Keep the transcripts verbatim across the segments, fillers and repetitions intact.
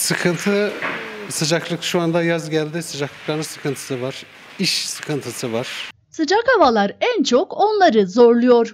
Sıkıntı, sıcaklık şu anda yaz geldi. Sıcaklıkların sıkıntısı var. İş sıkıntısı var. Sıcak havalar en çok onları zorluyor.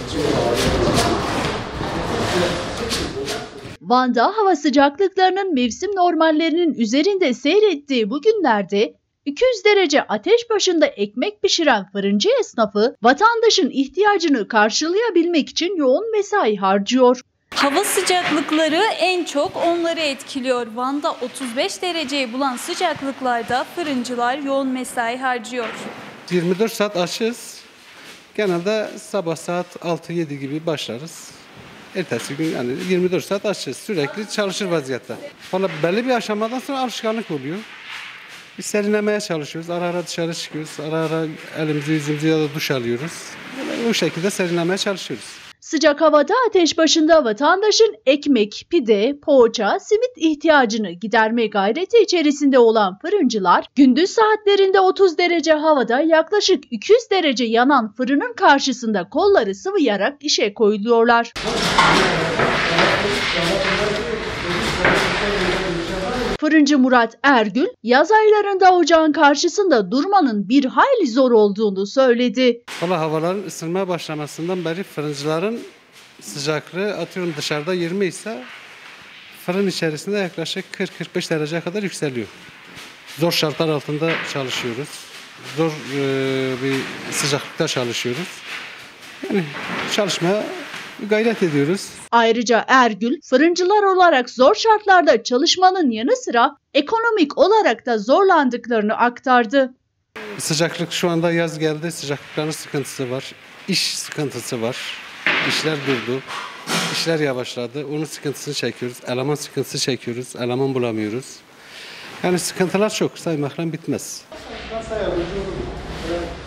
Van'da hava sıcaklıklarının mevsim normallerinin üzerinde seyrettiği bu günlerde iki yüz derece ateş başında ekmek pişiren fırıncı esnafı vatandaşın ihtiyacını karşılayabilmek için yoğun mesai harcıyor. Hava sıcaklıkları en çok onları etkiliyor. Van'da otuz beş dereceyi bulan sıcaklıklarda fırıncılar yoğun mesai harcıyor. yirmi dört saat açız. Genelde sabah saat altı yedi gibi başlarız. Ertesi gün yani yirmi dört saat açız. Sürekli çalışır vaziyette. Valla belli bir aşamadan sonra alışkanlık oluyor. Biz serinlemeye çalışıyoruz. Ara ara dışarı çıkıyoruz. Ara ara elimizi yüzümüzü ya da duş alıyoruz. Yani o şekilde serinlemeye çalışıyoruz. Sıcak havada ateş başında vatandaşın ekmek, pide, poğaça, simit ihtiyacını giderme gayreti içerisinde olan fırıncılar, gündüz saatlerinde otuz derece havada yaklaşık iki yüz derece yanan fırının karşısında kolları sıvayarak işe koyuluyorlar. Fırıncı Murat Ergül, yaz aylarında ocağın karşısında durmanın bir hayli zor olduğunu söyledi. Valla havaların ısınmaya başlamasından beri fırıncıların sıcaklığı atıyorum dışarıda yirmi ise fırın içerisinde yaklaşık kırk kırk beş dereceye kadar yükseliyor. Zor şartlar altında çalışıyoruz. Zor e, bir sıcaklıkta çalışıyoruz. Yani çalışmaya gayret ediyoruz. Ayrıca Ergül, fırıncılar olarak zor şartlarda çalışmanın yanı sıra ekonomik olarak da zorlandıklarını aktardı. Sıcaklık şu anda yaz geldi. Sıcaklıkların sıkıntısı var. İş sıkıntısı var. İşler durdu. İşler yavaşladı. Onun sıkıntısını çekiyoruz. Eleman sıkıntısı çekiyoruz. Eleman bulamıyoruz. Yani sıkıntılar çok. Saymakla bitmez.